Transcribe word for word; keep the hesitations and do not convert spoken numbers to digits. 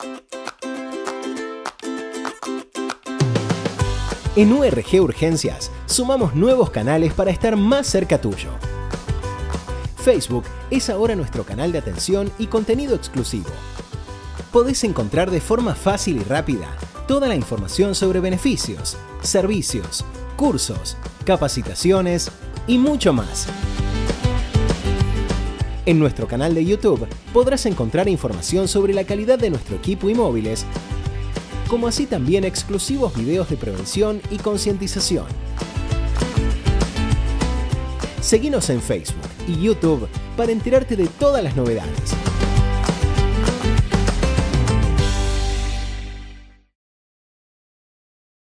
En U R G Urgencias sumamos nuevos canales para estar más cerca tuyo. Facebook es ahora nuestro canal de atención y contenido exclusivo. Podés encontrar de forma fácil y rápida toda la información sobre beneficios, servicios, cursos, capacitaciones y mucho más. En nuestro canal de YouTube podrás encontrar información sobre la calidad de nuestro equipo y móviles, como así también exclusivos videos de prevención y concientización. Seguinos en Facebook y YouTube para enterarte de todas las novedades.